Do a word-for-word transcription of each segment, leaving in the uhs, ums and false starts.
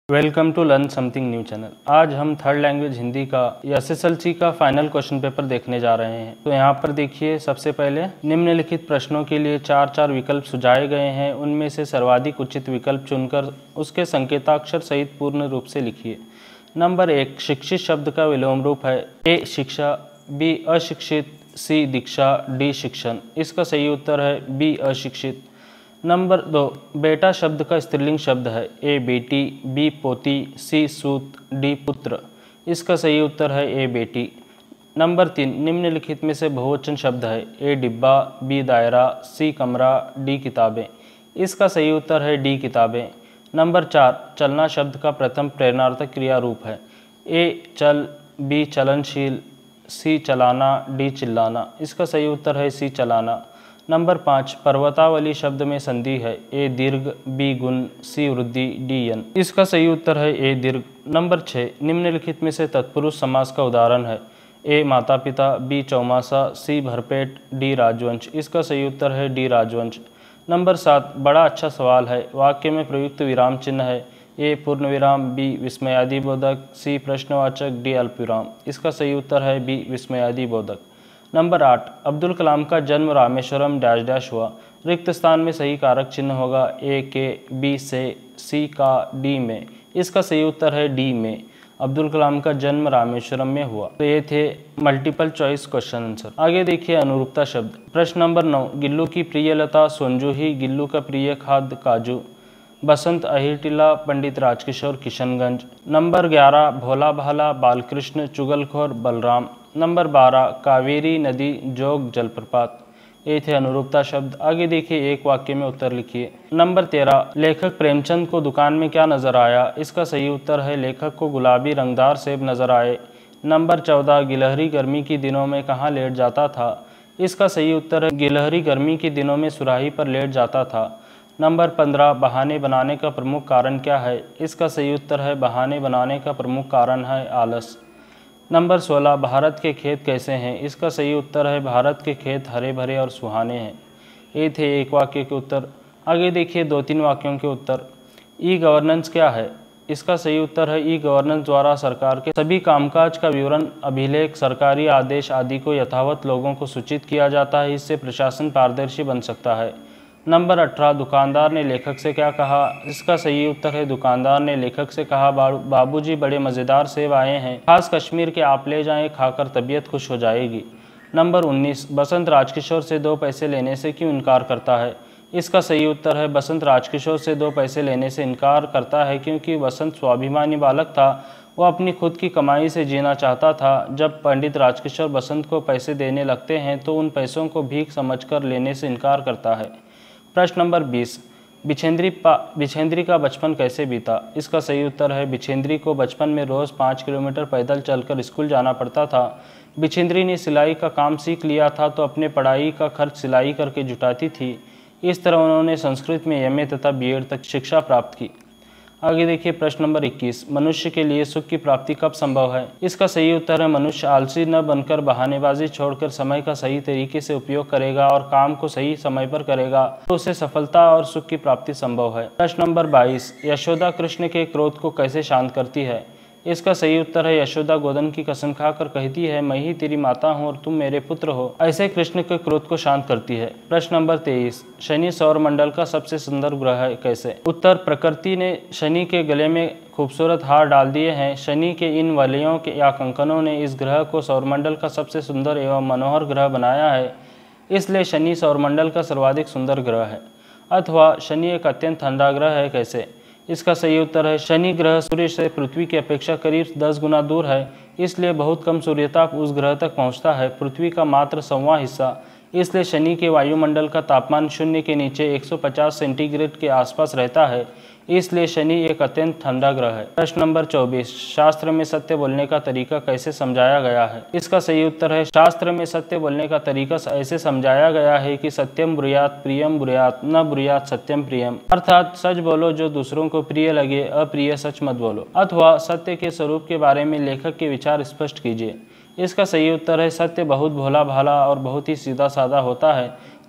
Welcome to learn something new channel. आज हम third language Hindi का एस एस एल सी का फाइनल क्वेश्चन पेपर देखने जा रहे हैं। तो यहाँ पर देखिए, सबसे पहले निम्नलिखित प्रश्नों के लिए चार चार विकल्प सुझाए गए हैं। उनमें से सर्वाधिक उचित विकल्प चुनकर उसके संकेताक्षर सहित पूर्ण रूप से लिखिए। नंबर एक, शिक्षित शब्द का विलोम रूप है ए शिक्षा, बी अशिक्षित, सी दीक्षा, डी शिक्षण। इसका सही उत्तर है बी अशिक्षित। नंबर दो, बेटा शब्द का स्त्रीलिंग शब्द है ए बेटी, बी पोती, सी सूत, डी पुत्र। इसका सही उत्तर है ए बेटी। नंबर तीन, निम्नलिखित में से बहुवचन शब्द है ए डिब्बा, बी दायरा, सी कमरा, डी किताबें। इसका सही उत्तर है डी किताबें। नंबर चार, चलना शब्द का प्रथम प्रेरणार्थक क्रिया रूप है ए चल, बी चलनशील, सी चलाना, डी चिल्लाना। इसका सही उत्तर है सी चलाना। नंबर पाँच, पर्वतावली शब्द में संधि है ए दीर्घ, बी गुण, सी वृद्धि, डी यन। इसका सही उत्तर है ए दीर्घ। नंबर छः, निम्नलिखित में से तत्पुरुष समास का उदाहरण है ए माता पिता, बी चौमासा, सी भरपेट, डी राजवंश। इसका सही उत्तर है डी राजवंश। नंबर सात, बड़ा अच्छा सवाल है, वाक्य में प्रयुक्त विराम चिन्ह है ए पूर्ण विराम, बी विस्मयादि बोधक, सी प्रश्नवाचक, डी अल्प विराम। इसका सही उत्तर है बी विस्मयादि बोधक। नंबर आठ, अब्दुल कलाम का जन्म रामेश्वरम डैश डैश हुआ। रिक्त स्थान में सही कारक चिन्ह होगा ए के, बी से, सी का, डी में। इसका सही उत्तर है डी में। अब्दुल कलाम का जन्म रामेश्वरम में हुआ। तो ये थे मल्टीपल चॉइस क्वेश्चन आंसर। आगे देखिए अनुरूपता शब्द। प्रश्न नंबर नौ, गिल्लू की प्रिय लता सोनजूही, गिल्लू का प्रिय खाद्य काजू। बसंत अहिरटिला, पंडित राजकिशोर किशनगंज। नंबर ग्यारह, भोला भाला बालकृष्ण, चुगलखोर बलराम। नंबर बारह, कावेरी नदी जोग जलप्रपात। ये थे अनुरूपता शब्द। आगे देखिए, एक वाक्य में उत्तर लिखिए। नंबर तेरह, लेखक प्रेमचंद को दुकान में क्या नजर आया। इसका सही उत्तर है लेखक को गुलाबी रंगदार सेब नजर आए। नंबर चौदह, गिलहरी गर्मी के दिनों में कहाँ लेट जाता था। इसका सही उत्तर है गिलहरी गर्मी के दिनों में सुराही पर लेट जाता था। नंबर पंद्रह, बहाने बनाने का प्रमुख कारण क्या है। इसका सही उत्तर है बहाने बनाने का प्रमुख कारण है आलस। नंबर सोलह, भारत के खेत कैसे हैं। इसका सही उत्तर है भारत के खेत हरे भरे और सुहाने हैं। ये थे एक वाक्य के उत्तर। आगे देखिए दो तीन वाक्यों के उत्तर। ई गवर्नेंस क्या है। इसका सही उत्तर है ई गवर्नेंस द्वारा सरकार के सभी कामकाज का विवरण, अभिलेख, सरकारी आदेश आदि को यथावत लोगों को सूचित किया जाता है। इससे प्रशासन पारदर्शी बन सकता है। नंबर अठारह, दुकानदार ने लेखक से क्या कहा। इसका सही उत्तर है दुकानदार ने लेखक से कहा बाबूजी बड़े मज़ेदार सेब आए हैं, खास कश्मीर के, आप ले जाएं, खाकर तबीयत खुश हो जाएगी। नंबर उन्नीस, बसंत राजकिशोर से दो पैसे लेने से क्यों इनकार करता है। इसका सही उत्तर है बसंत राजकिशोर से दो पैसे लेने से इनकार करता है क्योंकि बसंत स्वाभिमानी बालक था। वह अपनी खुद की कमाई से जीना चाहता था। जब पंडित राजकिशोर बसंत को पैसे देने लगते हैं तो उन पैसों को भीख समझकर लेने से इनकार करता है। प्रश्न नंबर बीस, बिछेंद्री बिछेंद्री का बचपन कैसे बीता। इसका सही उत्तर है बिछेंद्री को बचपन में रोज़ पाँच किलोमीटर पैदल चलकर स्कूल जाना पड़ता था। बिछेंद्री ने सिलाई का काम सीख लिया था तो अपने पढ़ाई का खर्च सिलाई करके जुटाती थी। इस तरह उन्होंने संस्कृत में एम ए तथा बी एड तक शिक्षा प्राप्त की। आगे देखिए प्रश्न नंबर इक्कीस, मनुष्य के लिए सुख की प्राप्ति कब संभव है। इसका सही उत्तर है मनुष्य आलसी न बनकर बहानेबाजी छोड़कर समय का सही तरीके से उपयोग करेगा और काम को सही समय पर करेगा तो उसे सफलता और सुख की प्राप्ति संभव है। प्रश्न नंबर बाईस, यशोदा कृष्ण के क्रोध को कैसे शांत करती है। इसका सही उत्तर है यशोदा गोधन की कसम खाकर कहती है मैं ही तेरी माता हूँ और तुम मेरे पुत्र हो। ऐसे कृष्ण के क्रोध को शांत करती है। प्रश्न नंबर तेईस, शनि सौर मंडल का सबसे सुंदर ग्रह है कैसे। उत्तर, प्रकृति ने शनि के गले में खूबसूरत हार डाल दिए हैं। शनि के इन वलयों के या कंकनों ने इस ग्रह को सौरमंडल का सबसे सुंदर एवं मनोहर ग्रह बनाया है, इसलिए शनि सौरमंडल का सर्वाधिक सुंदर ग्रह है। अथवा शनि एक अत्यंत ठंडा ग्रह है कैसे। इसका सही उत्तर है शनि ग्रह सूर्य से पृथ्वी की अपेक्षा करीब दस गुना दूर है, इसलिए बहुत कम सूर्यताप उस ग्रह तक पहुंचता है, पृथ्वी का मात्र सौवां हिस्सा। इसलिए शनि के वायुमंडल का तापमान शून्य के नीचे एक सौ पचास सेंटीग्रेड के आसपास रहता है, इसलिए शनि एक अत्यंत ठंडा ग्रह है। प्रश्न नंबर चौबीस, शास्त्र में सत्य बोलने का तरीका कैसे समझाया गया है। इसका सही उत्तर है शास्त्र में सत्य बोलने का तरीका ऐसे समझाया गया है कि सत्यम ब्रूयात प्रियम ब्रूयात न ब्रूयात सत्यम प्रियम, अर्थात सच बोलो जो दूसरों को प्रिय लगे, अप्रिय सच मत बोलो। अथवा सत्य के स्वरूप के बारे में लेखक के विचार स्पष्ट कीजिए। इसका सही उत्तर है सत्य बहुत भोला भाला और बहुत ही सीधा साधा होता है,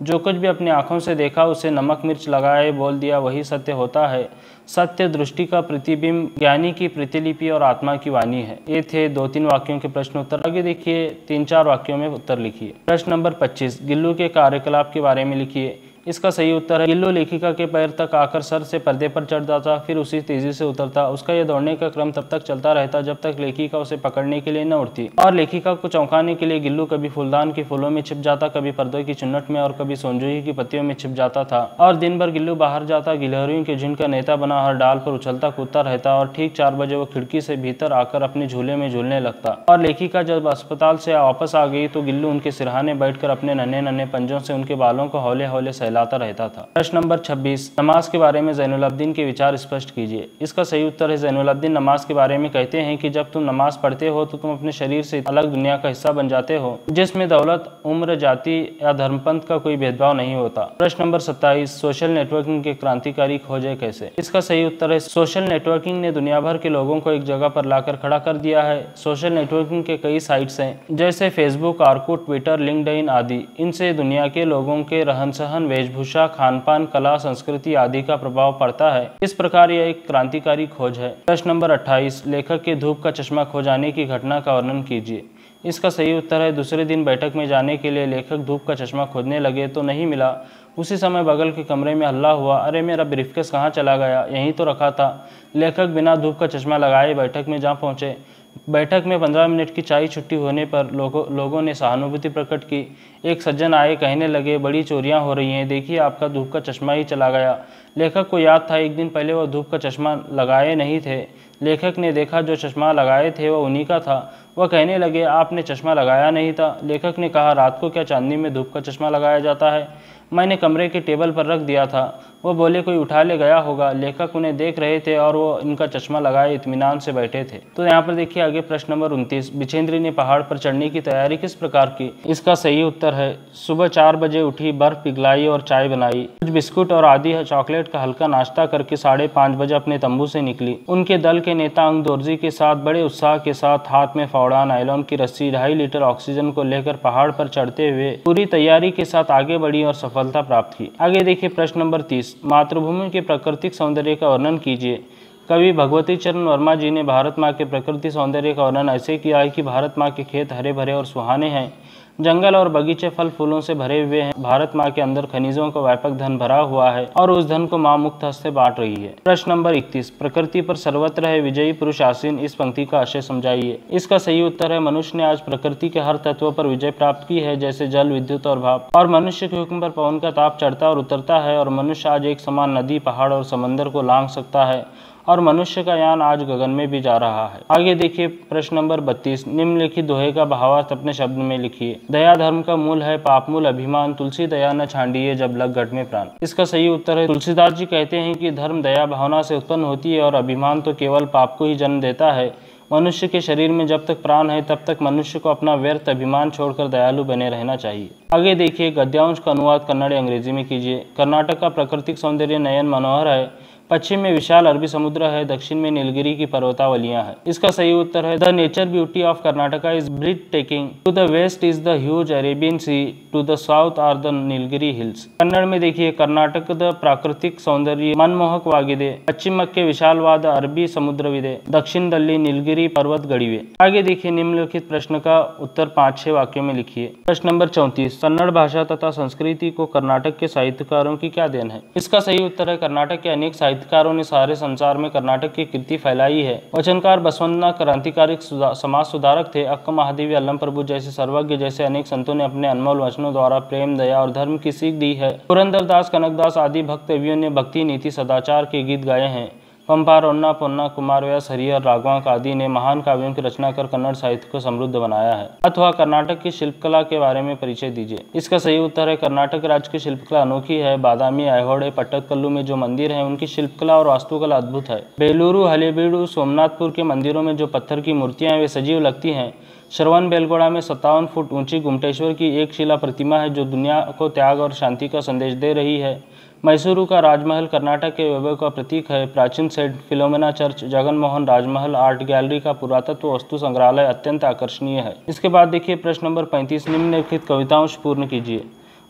जो कुछ भी अपनी आंखों से देखा उसे नमक मिर्च लगाए बोल दिया वही सत्य होता है। सत्य दृष्टि का प्रतिबिंब, ज्ञानी की प्रतिलिपि और आत्मा की वाणी है। ये थे दो तीन वाक्यों के प्रश्न उत्तर। आगे देखिए तीन चार वाक्यों में उत्तर लिखिए। प्रश्न नंबर पच्चीस, गिल्लू के कार्यकलाप के बारे में लिखिए। इसका सही उत्तर है गिल्लू लेखिका के पैर तक आकर सर से पर्दे पर चढ़ जाता, फिर उसी तेजी से उतरता। उसका यह दौड़ने का क्रम तब तक चलता रहता जब तक लेखिका उसे पकड़ने के लिए न उठती, और लेखिका को चौंकाने के लिए गिल्लू कभी फूलदान के फूलों में छिप जाता, कभी पर्दों की चुन्नट में और कभी सोनजूही की पत्तियों में छिप जाता था। और दिन भर गिल्लू बाहर जाता, गिलहरियों के झुंड का नेता बना हर डाल पर उछलता कूदता रहता, और ठीक चार बजे वो खिड़की से भीतर आकर अपने झूले में झूलने लगता। और लेखिका जब अस्पताल से वापस आ गई तो गिल्लू उनके सिरहाने बैठकर अपने नन्हे नन्हे पंजों से उनके बालों को हौले हौले सहलाता रहता था। प्रश्न नंबर छब्बीस, नमाज के बारे में ज़ैनुलब्दीन के विचार स्पष्ट कीजिए। इसका सही उत्तर है ज़ैनुलब्दीन नमाज के बारे में कहते हैं कि जब तुम नमाज पढ़ते हो तो तुम अपने शरीर से अलग दुनिया का हिस्सा बन जाते हो, जिसमें दौलत, उम्र, जाति या धर्मपंथ का कोई भेदभाव नहीं होता। प्रश्न नंबर सत्ताईस, सोशल नेटवर्किंग के क्रांतिकारी खोजे कैसे। इसका सही उत्तर है सोशल नेटवर्किंग ने दुनिया भर के लोगों को एक जगह पर लाकर खड़ा कर दिया है। सोशल नेटवर्किंग के कई साइट्स हैं जैसे फेसबुक, आर्कुट, ट्विटर, लिंक्डइन आदि। इनसे दुनिया के लोगों के रहन सहन, वेशभूषा, खान पान, कला, संस्कृति आदि का प्रभाव पड़ता है। इस प्रकार यह एक क्रांतिकारी खोज है। प्रश्न नंबर अट्ठाईस, लेखक के धूप का चश्मा खो जाने की घटना का वर्णन कीजिए। इसका सही उत्तर है दूसरे दिन बैठक में जाने के लिए लेखक धूप का चश्मा खोजने लगे तो नहीं मिला। उसी समय बगल के कमरे में हल्ला हुआ, अरे मेरा ब्रीफकेस कहाँ चला गया, यहीं तो रखा था। लेखक बिना धूप का चश्मा लगाए बैठक में जा पहुँचे। बैठक में पंद्रह मिनट की चाय छुट्टी होने पर लोगों लोगों ने सहानुभूति प्रकट की। एक सज्जन आए, कहने लगे, बड़ी चोरियां हो रही हैं, देखिए आपका धूप का चश्मा ही चला गया। लेखक को याद था एक दिन पहले वह धूप का चश्मा लगाए नहीं थे। लेखक ने देखा जो चश्मा लगाए थे वह उन्हीं का था। वह कहने लगे, आपने चश्मा लगाया नहीं था। लेखक ने कहा, रात को क्या चांदनी में धूप का चश्मा लगाया जाता है, मैंने कमरे के टेबल पर रख दिया था। वो बोले, कोई उठा ले गया होगा। लेखक उन्हें देख रहे थे और वो इनका चश्मा लगाए इत्मीनान से बैठे थे। तो यहाँ पर देखिए आगे प्रश्न नंबर उनतीस, बिछेंद्री ने पहाड़ पर चढ़ने की तैयारी किस प्रकार की। इसका सही उत्तर है सुबह चार बजे उठी, बर्फ पिघलाई और चाय बनाई, कुछ बिस्कुट और आदि चॉकलेट का हल्का नाश्ता करके साढ़े पाँच बजे अपने तंबू से निकली। उनके दल के नेता अंग दोर्जी के साथ बड़े उत्साह के साथ हाथ में फावड़ा, नायलॉन की रस्सी, ढाई लीटर ऑक्सीजन को लेकर पहाड़ पर चढ़ते हुए पूरी तैयारी के साथ आगे बढ़ी और सफलता प्राप्त की। आगे देखिए प्रश्न नंबर तीस, मातृभूमि के प्राकृतिक सौंदर्य का वर्णन कीजिए। कवि भगवती चरण वर्मा जी ने भारत माँ के प्रकृति सौंदर्य का वर्णन ऐसे किया है कि भारत माँ के खेत हरे भरे और सुहाने हैं, जंगल और बगीचे फल फूलों से भरे हुए हैं। भारत माँ के अंदर खनिजों का व्यापक धन भरा हुआ है और उस धन को माँ मुक्त हस्त से बांट रही है। प्रश्न नंबर इकतीस, प्रकृति पर सर्वत्र है विजयी पुरुष आसीन, इस पंक्ति का आशय समझाइए। इसका सही उत्तर है मनुष्य ने आज प्रकृति के हर तत्व पर विजय प्राप्त की है, जैसे जल, विद्युत और भाप। और मनुष्य के हुक्म पर पवन का ताप चढ़ता और उतरता है और मनुष्य आज एक समान नदी, पहाड़ और समंदर को लांघ सकता है और मनुष्य का यान आज गगन में भी जा रहा है। आगे देखिए प्रश्न नंबर बत्तीस, निम्नलिखित दोहे का भावार्थ अपने शब्द में लिखिए। दया धर्म का मूल है, पाप मूल अभिमान, तुलसी दया न छांडिए जब लग गढ़ में प्राण। इसका सही उत्तर है तुलसीदास जी कहते हैं कि धर्म दया भावना से उत्पन्न होती है और अभिमान तो केवल पाप को ही जन्म देता है। मनुष्य के शरीर में जब तक प्राण है तब तक मनुष्य को अपना व्यर्थ अभिमान छोड़कर दयालु बने रहना चाहिए। आगे देखिए गद्यांश का अनुवाद कन्नड़ अंग्रेजी में कीजिए। कर्नाटक का प्राकृतिक सौंदर्य नयन मनोहर है। पश्चिम में विशाल अरबी समुद्र है, दक्षिण में नीलगिरी की पर्वतावलियां हैं। इसका सही उत्तर है the nature beauty of Karnataka is breath taking, to the west is the huge Arabian sea, to the south are the Nilgiri hills. Kannada में देखिए कर्नाटक द प्राकृतिक सौंदर्य मनमोहक वागिदे, पश्चिम के विशालवाद अरबी समुद्रविदे, दक्षिण दल्ली नीलगिरी पर्वत गढ़िवे। आगे देखिए निम्नलिखित प्रश्न का उत्तर पाँच छह वाक्यों में लिखिए। प्रश्न नंबर चौंतीस, कन्नड़ भाषा तथा संस्कृति को कर्नाटक के साहित्यकारों की क्या देन है। इसका सही उत्तर है कर्नाटक के अनेक साहित्यकारों ने सारे संसार में कर्नाटक की कीर्ति फैलाई है। वचनकार बसवन्ना क्रांतिकारी समाज सुधारक थे। अक्का महादेवी, अल्लम प्रभु जैसे सर्वज्ञ जैसे अनेक संतों ने अपने अनमोल वचनों द्वारा प्रेम, दया और धर्म की सीख दी है। पुरंदरदास, कनकदास आदि भक्त कवियों ने भक्ति, नीति, सदाचार के गीत गाए हैं। पंपा, रोन्ना, पोन्ना, कुमारव्यास, हरिहर, राघवांक आदि ने महान काव्यों की रचना कर कन्नड़ साहित्य को समृद्ध बनाया है। अथवा कर्नाटक की शिल्पकला के बारे में परिचय दीजिए। इसका सही उत्तर है कर्नाटक राज्य की शिल्पकला अनोखी है। बादामी, ऐहोळे, पट्टदकल्लू में जो मंदिर हैं उनकी शिल्पकला और वास्तुकला अद्भुत है। बेलूरू, हलेबीडु, सोमनाथपुर के मंदिरों में जो पत्थर की मूर्तियां वे सजीव लगती हैं। श्रवण बेलगोड़ा में सत्तावन फुट ऊंची गुमटेश्वर की एक शिला प्रतिमा है जो दुनिया को त्याग और शांति का संदेश दे रही है। मैसूरू का राजमहल कर्नाटक के वैभव का प्रतीक है। प्राचीन सेठ फिलोमेना चर्च, जगन मोहन राजमहल आर्ट गैलरी का पुरातत्व वस्तु संग्रहालय अत्यंत आकर्षणीय है। इसके बाद देखिए प्रश्न नंबर पैंतीस, निम्नलिखित कविताओं पूर्ण कीजिए।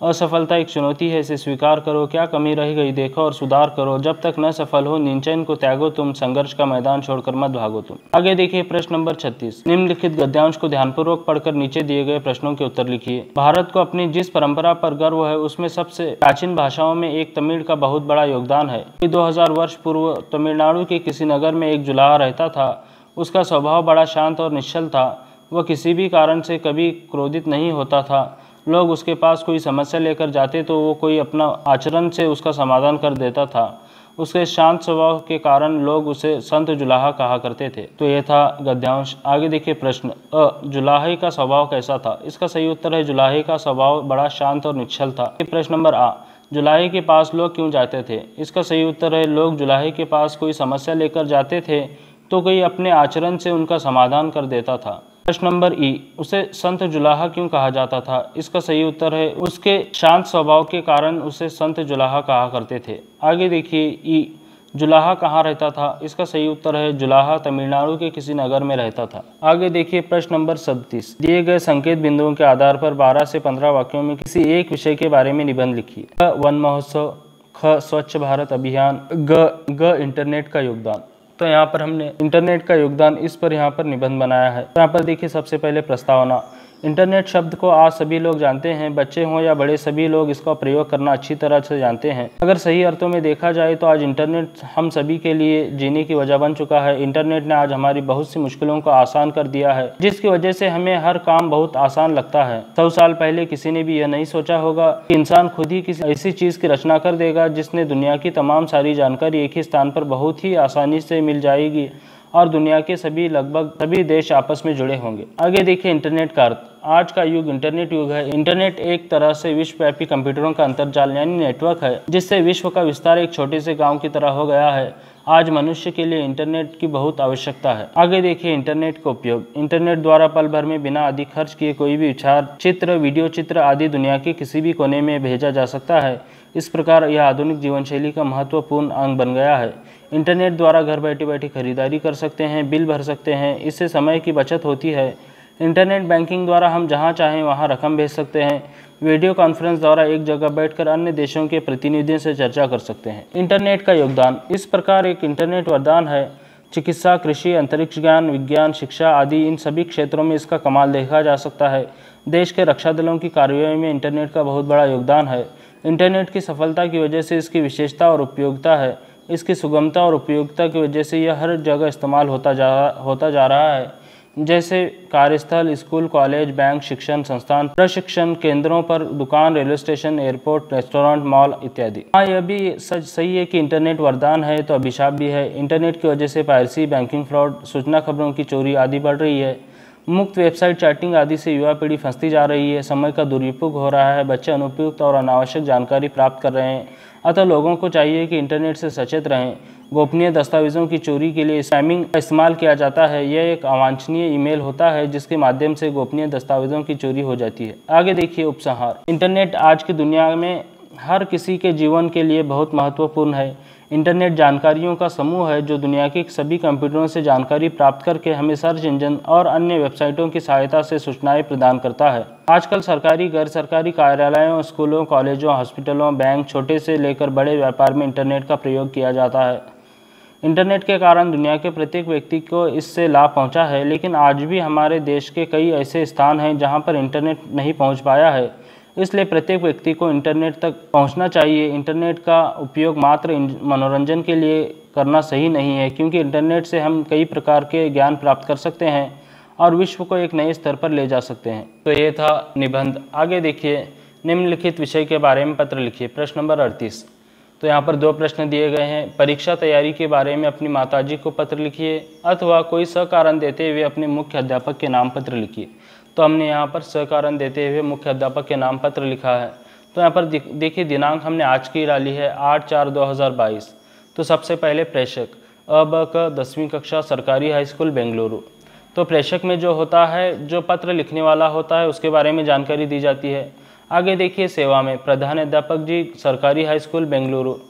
असफलता एक चुनौती है, इसे स्वीकार करो। क्या कमी रह गई देखो और सुधार करो। जब तक न सफल हो निश्चय को त्यागो तुम, संघर्ष का मैदान छोड़कर मत भागो तुम। आगे देखिए प्रश्न नंबर छत्तीस। निम्नलिखित गद्यांश को ध्यानपूर्वक पढ़कर नीचे दिए गए प्रश्नों के उत्तर लिखिए। भारत को अपनी जिस परंपरा पर गर्व है उसमें सबसे प्राचीन भाषाओं में एक तमिल का बहुत बड़ा योगदान है। दो हजार वर्ष पूर्व तमिलनाडु के किसी नगर में एक जुलाहा रहता था। उसका स्वभाव बड़ा शांत और निश्चल था। वह किसी भी कारण से कभी क्रोधित नहीं होता था। लोग उसके पास कोई समस्या लेकर जाते तो वो कोई अपना आचरण से उसका समाधान कर देता था। उसके शांत स्वभाव के कारण लोग उसे संत जुलाहा कहा करते थे। तो ये था गद्यांश। आगे देखिए प्रश्न अ जुलाहे का स्वभाव कैसा था। इसका सही उत्तर है जुलाहे का स्वभाव बड़ा शांत और निश्चल था। प्रश्न नंबर आ जुलाहे के पास लोग क्यों जाते थे। इसका सही उत्तर है लोग जुलाहे के पास कोई समस्या लेकर जाते थे तो कोई अपने आचरण से उनका समाधान कर देता था। प्रश्न नंबर ई उसे संत जुलाहा क्यों कहा जाता था। इसका सही उत्तर है उसके शांत स्वभाव के कारण उसे संत जुलाहा कहा करते थे। आगे देखिए ई जुलाहा कहाँ रहता था। इसका सही उत्तर है जुलाहा तमिलनाडु के किसी नगर में रहता था। आगे देखिए प्रश्न नंबर सैंतीस। दिए गए संकेत बिंदुओं के आधार पर बारह से पंद्रह वाक्यों में किसी एक विषय के बारे में निबंध लिखिए। क वन महोत्सव, ख स्वच्छ भारत अभियान, ग ग इंटरनेट का योगदान। तो यहाँ पर हमने इंटरनेट का योगदान इस पर यहाँ पर निबंध बनाया है। तो यहाँ पर देखिए सबसे पहले प्रस्तावना। इंटरनेट शब्द को आज सभी लोग जानते हैं, बच्चे हों या बड़े सभी लोग इसका प्रयोग करना अच्छी तरह से जानते हैं। अगर सही अर्थों में देखा जाए तो आज इंटरनेट हम सभी के लिए जीने की वजह बन चुका है। इंटरनेट ने आज हमारी बहुत सी मुश्किलों को आसान कर दिया है, जिसकी वजह से हमें हर काम बहुत आसान लगता है। सौ साल पहले किसी ने भी यह नहीं सोचा होगा कि इंसान खुद ही किसी ऐसी चीज़ की रचना कर देगा जिसने दुनिया की तमाम सारी जानकारी एक ही स्थान पर बहुत ही आसानी से मिल जाएगी और दुनिया के सभी लगभग सभी देश आपस में जुड़े होंगे। आगे देखिए इंटरनेट का अर्थ। आज का युग इंटरनेट युग है। इंटरनेट एक तरह से विश्वव्यापी कंप्यूटरों का अंतरजाल यानी नेटवर्क है, जिससे विश्व का विस्तार एक छोटे से गांव की तरह हो गया है। आज मनुष्य के लिए इंटरनेट की बहुत आवश्यकता है। आगे देखिए इंटरनेट का उपयोग। इंटरनेट द्वारा पल भर में बिना अधिक खर्च किए कोई भी विचार, चित्र, वीडियो चित्र आदि दुनिया के किसी भी कोने में भेजा जा सकता है। इस प्रकार यह आधुनिक जीवन शैली का महत्वपूर्ण अंग बन गया है। इंटरनेट द्वारा घर बैठे बैठे खरीदारी कर सकते हैं, बिल भर सकते हैं, इससे समय की बचत होती है। इंटरनेट बैंकिंग द्वारा हम जहां चाहें वहां रकम भेज सकते हैं। वीडियो कॉन्फ्रेंस द्वारा एक जगह बैठकर अन्य देशों के प्रतिनिधियों से चर्चा कर सकते हैं। इंटरनेट का योगदान। इस प्रकार एक इंटरनेट वरदान है। चिकित्सा, कृषि, अंतरिक्ष ज्ञान, विज्ञान, शिक्षा आदि इन सभी क्षेत्रों में इसका कमाल देखा जा सकता है। देश के रक्षा दलों की कार्रवाई में इंटरनेट का बहुत बड़ा योगदान है। इंटरनेट की सफलता की वजह से इसकी विशेषता और उपयोगिता है। इसकी सुगमता और उपयोगिता की वजह से यह हर जगह इस्तेमाल होता जा होता जा रहा है, जैसे कार्यस्थल, स्कूल, कॉलेज, बैंक, शिक्षण संस्थान, प्रशिक्षण केंद्रों पर, दुकान, railway station, airport, restaurant, mall इत्यादि। हाँ, यह भी सच सही है कि इंटरनेट वरदान है तो अभिशाप भी है। इंटरनेट की वजह से पायरेसी, बैंकिंग फ्रॉड, सूचना खबरों की चोरी आदि बढ़ रही है। मुक्त वेबसाइट, चैटिंग आदि से युवा पीढ़ी फंसती जा रही है। समय का दुरुपयोग हो रहा है। बच्चे अनुपयुक्त और अनावश्यक जानकारी प्राप्त कर रहे हैं। अतः लोगों को चाहिए कि इंटरनेट से सचेत रहें। गोपनीय दस्तावेजों की चोरी के लिए स्पैमिंग का इस्तेमाल किया जाता है। यह एक अवांछनीय ईमेल होता है जिसके माध्यम से गोपनीय दस्तावेजों की चोरी हो जाती है। आगे देखिए उपसंहार। इंटरनेट आज की दुनिया में हर किसी के जीवन के लिए बहुत महत्वपूर्ण है। इंटरनेट जानकारियों का समूह है जो दुनिया के सभी कंप्यूटरों से जानकारी प्राप्त करके हमें सर्च इंजन और अन्य वेबसाइटों की सहायता से सूचनाएं प्रदान करता है। आजकल सरकारी, गैर सरकारी कार्यालयों, स्कूलों, कॉलेजों, हॉस्पिटलों, बैंक, छोटे से लेकर बड़े व्यापार में इंटरनेट का प्रयोग किया जाता है। इंटरनेट के कारण दुनिया के प्रत्येक व्यक्ति को इससे लाभ पहुंचा है, लेकिन आज भी हमारे देश के कई ऐसे स्थान हैं जहां पर इंटरनेट नहीं पहुंच पाया है। इसलिए प्रत्येक व्यक्ति को इंटरनेट तक पहुंचना चाहिए। इंटरनेट का उपयोग मात्र मनोरंजन के लिए करना सही नहीं है, क्योंकि इंटरनेट से हम कई प्रकार के ज्ञान प्राप्त कर सकते हैं और विश्व को एक नए स्तर पर ले जा सकते हैं। तो ये था निबंध। आगे देखिए, निम्नलिखित विषय के बारे में पत्र लिखिए। प्रश्न नंबर अड़तीस। तो यहाँ पर दो प्रश्न दिए गए हैं। परीक्षा तैयारी के बारे में अपनी माताजी को पत्र लिखिए अथवा कोई सकारण देते हुए अपने मुख्य अध्यापक के नाम पत्र लिखिए। तो हमने यहाँ पर सकारण देते हुए मुख्य अध्यापक के नाम पत्र लिखा है। तो यहाँ पर देखिए दिनांक हमने आज की डाली है आठ चार दो हज़ार बाईस। तो सबसे पहले प्रेषक अ ब क दसवीं कक्षा सरकारी हाई स्कूल बेंगलुरु। तो प्रेषक में जो होता है, जो पत्र लिखने वाला होता है, उसके बारे में जानकारी दी जाती है। आगे देखिए सेवा में प्रधान अध्यापक जी सरकारी हाई स्कूल बेंगलुरु।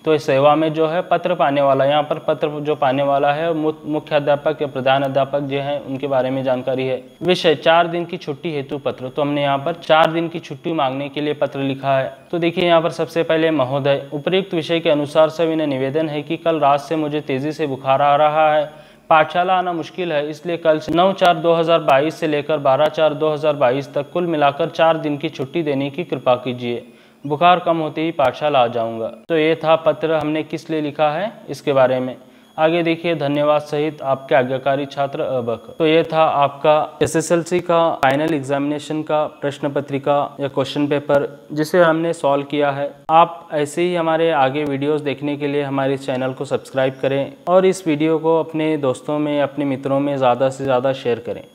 तो इस सेवा में जो है पत्र पाने वाला, यहाँ पर पत्र जो पाने वाला है मुख्य अध्यापक या प्रधान अध्यापक जो हैं उनके बारे में जानकारी है। विषय चार दिन की छुट्टी हेतु पत्र, तो हमने यहाँ पर चार दिन की छुट्टी मांगने के लिए पत्र लिखा है। तो देखिए यहाँ पर सबसे पहले महोदय, उपर्युक्त विषय के अनुसार सविनय निवेदन है कि कल रात से मुझे तेजी से बुखार आ रहा है, पाठशाला आना मुश्किल है, इसलिए कल नौ चार दो हज़ार बाईस से लेकर बारह चार दो हज़ार बाईस तक कुल मिलाकर चार दिन की छुट्टी देने की कृपा कीजिए। बुखार कम होते ही पाठशाला आ जाऊंगा। तो ये था पत्र, हमने किस लिए लिखा है इसके बारे में। आगे देखिए, धन्यवाद सहित आपके आज्ञाकारी छात्र अबक। तो ये था आपका एसएसएलसी का फाइनल एग्जामिनेशन का प्रश्न पत्रिका या क्वेश्चन पेपर, जिसे हमने सॉल्व किया है। आप ऐसे ही हमारे आगे वीडियोस देखने के लिए हमारे इस चैनल को सब्सक्राइब करें और इस वीडियो को अपने दोस्तों में, अपने मित्रों में ज़्यादा से ज़्यादा शेयर करें।